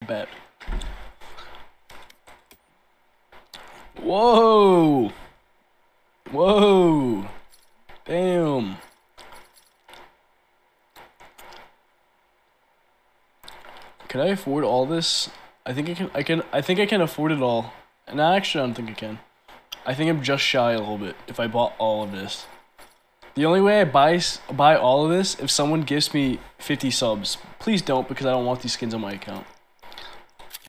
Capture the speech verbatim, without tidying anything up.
Bet. Whoa. Whoa. Damn. Can I afford all this? I think I can. I can. I think I can afford it all. And actually, I don't think I can. I think I'm just shy a little bit if I bought all of this. The only way I buy buy all of this if someone gives me fifty subs. Please don't, because I don't want these skins on my account.